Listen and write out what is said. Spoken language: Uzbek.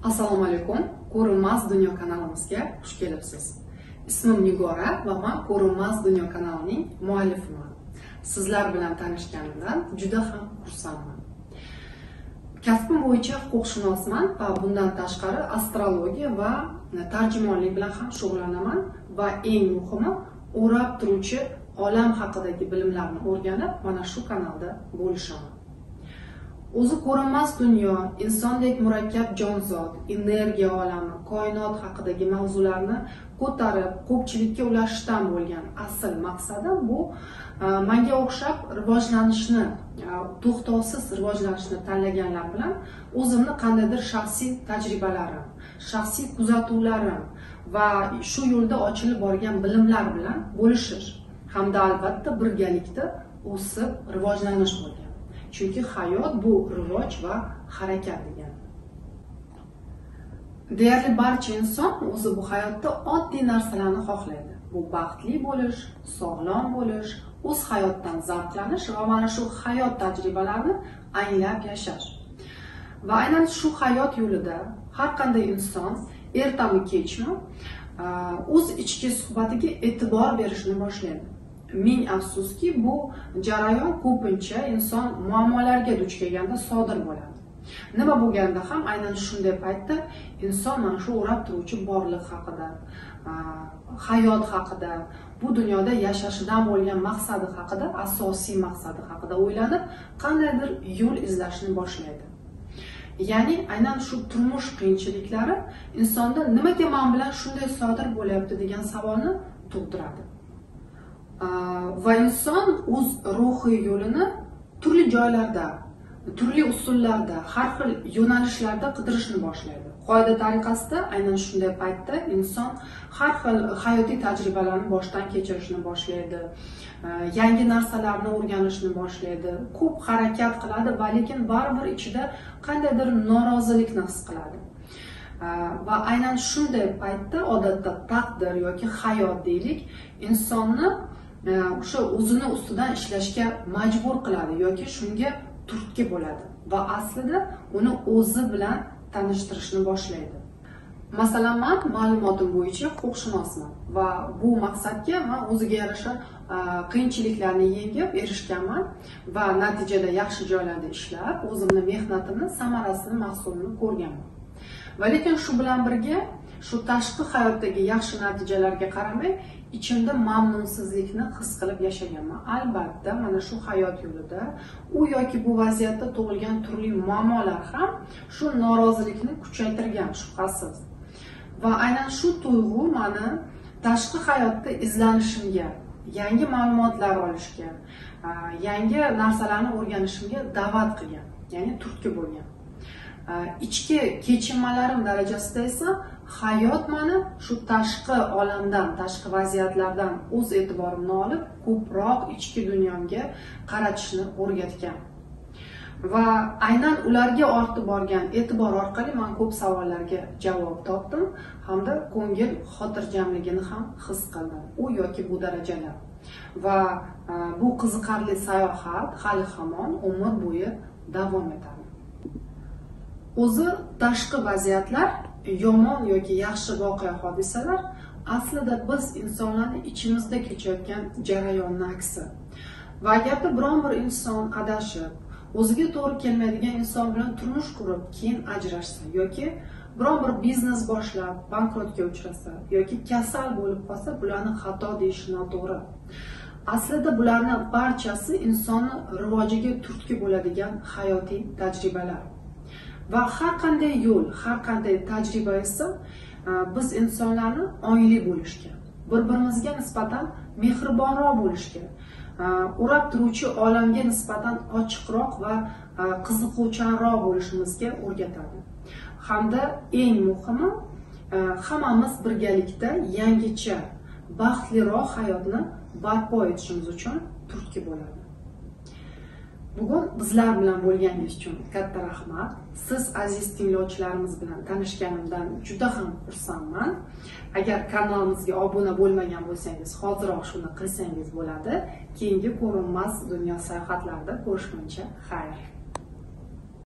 Assalomu alaykum. Ko'rinmas dunyo kanalimizga xush kelibsiz. Ismim Nigora va men Ko'rinmas dunyo kanalining muallifiman. Sizlar bilan tanishganimdan juda ham xursandman. Kasbim bo'yicha huquqshunosman va bundan tashqari astrologiya va tarjimonlik bilan ham shug'ullanaman va eng muhimi o'rab turuvchi olam haqidagi bilimlarni o'rganib, mana shu kanalda bo'lishaman. O'zi ko'rinmas dunyo, insondek murakkab jonzot, energiya olami, koinot haqidagi mavzularni ko'tarib, ko'pchilikka ulashishdan bo'lgan asl maqsadim bu menga o'xshab rivojlanishni, to'xtovsiz rivojlanishni tanlaganlar bilan o'zimni qandaydir shaxsiy tajribalarim, shaxsiy kuzatuvlarim va shu yo'lda ochilib borgan bilimlar bilan bo'lishish hamda albatta birgalikda o'sib rivojlanish bo'lgan. Chunki hayot bu rivoj va harakat degan. Deyarli barcha inson o'zi bu hayotda oddiy narsalarni xohlaydi. Bu baxtli bo'lish, sog'lom bo'lish, o'z hayotdan zavqlanish va mana shu hayot tajribalarini anglab yashash. Va aynan shu hayot yo'lida har qanday inson ertami kechmi o'z ichki suhbatiga e'tibor berishni boshlaydi. Ming afsuski bu jarayon ko'pincha inson muammolarga duch kelganda sodir bo'ladi. Nima bo'lganda ham aynan shunday paytda inson mana shu o'rab turuvchi borliq haqida, hayot haqida, bu dunyoda yashashidan bo'lgan maqsadi haqida, asosiy maqsadi haqida o'ylanib, qandaydir yo'l izlashni boshlaydi. Ya'ni aynan shu turmush qiyinchiliklari insonda nimaga men bilan shunday sodir bo'lyapti degan savolni tug'diradi. Va inson o'z ruhiy yo'lini turli joylarda, turli usullarda, har xil yo'nalishlarda qidirishni boshlaydi. Qoida tariqasida aynan shunday paytda inson har xil hayotiy tajribalarni boshdan kechirishni boshlaydi, yangi narsalarni o'rganishni boshlaydi, ko'p harakat qiladi, va lekin baribir ichida qandaydir norozilikni his qiladi. Va aynan shunday paytda odatda taqdir yoki hayot deylik, insonni o'sha o'zini ustidan ishlashga majbur qiladi yoki shunga turtki bo'ladi va aslida uni o'zi bilan tanishtirishni boshlaydi. Masalan, men ma'lumotim bo'yicha huquqshunosman va bu maqsadga men o'ziga yarasha qiyinchiliklarni yengib erishganman va natijada yaxshi joylarda ishlab, o'zimni mehnatimni samarasini, mahsulini ko'rganman. Va lekin shu bilan birga shu tashqi hayotdagi yaxshi natijalarga qaramay, ichimda mamnunsizlikni his qilib yashaganman. Albatta, mana shu hayot yo'lida u yoki bu vaziyatda tug'ilgan turli muammolar ham shu norozilikni kuchaytirgan, shubhasiz. Va aynan shu tuyg'u meni tashqi hayotda izlanishimga, yangi ma'lumotlar olishga, yangi narsalarni o'rganishimga da'vat qilgan, ya'ni turtki bo'lgan. Ichki kechinmalarim darajasida esa hayot meni shu tashqi olamdan, tashqi vaziyatlardan o'z e'tiborimni olib, ko'proq ichki dunyomga qaratishni o'rgatgan. Va aynan ularga ortib borgan e'tibor orqali men ko'p savollarga javob topdim hamda ko'ngil xotirjamligini ham his qildim, u yoki bu darajada. Va bu qiziqarli sayohat hali hamon umr bo'yi davom etadi. O'zi tashqi vaziyatlar, yomon yoki yaxshi voqea hodisalar aslida biz insonlarning ichimizda kechayotgan jarayonning aksi. Va agarda biron bir inson adashib, o'ziga to'g'ri kelmaydigan inson bilan turmush qurib, keyin ajrashsa yoki biron bir biznes boshlab bankrotga uchrasa yoki kasal bo'lib qolsa, bularni xato deyish noto'g'ri. Aslida bularning barchasi insonning rivojiga turtki bo'ladigan hayotiy tajribalar. Va har qanday yo'l, har qanday tajriba esa biz insonlarni ongli bo'lishga, bir-birimizga nisbatan mehribonroq bo'lishga, o'rab turuvchi olamga nisbatan ochiqroq va qiziquvchanroq bo'lishimizga o'rgatadi. Hamda eng muhimi, hammamiz birgalikda yangicha, baxtliroq hayotni barpo etishimiz uchun turtki bo'ladi. Bugun bizlar bilan bo'lganingiz uchun katta rahmat. Siz aziz tinglovchilarimiz bilan tanishganimdan juda ham xursandman. Agar kanalimizga obuna bo'lmagan bo'lsangiz, hoziroq shuni qilsangiz bo'ladi. Keyingi ko'rinmas dunyo sayohatlarida ko'rishguncha xayr.